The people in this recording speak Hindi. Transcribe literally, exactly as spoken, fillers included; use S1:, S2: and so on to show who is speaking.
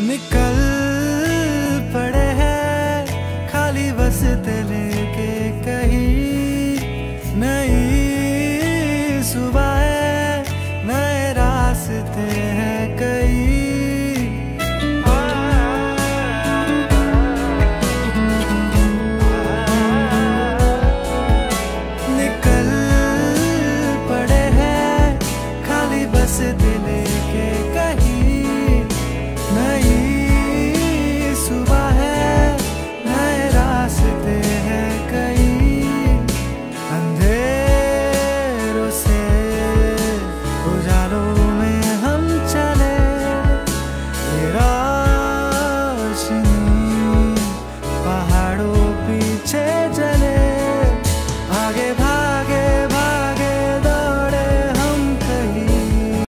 S1: निकल पड़े हैं खाली बस लेके कहीं, नई सुबह है नए रास्ते हैं कई। निकल पड़े हैं खाली बस लेके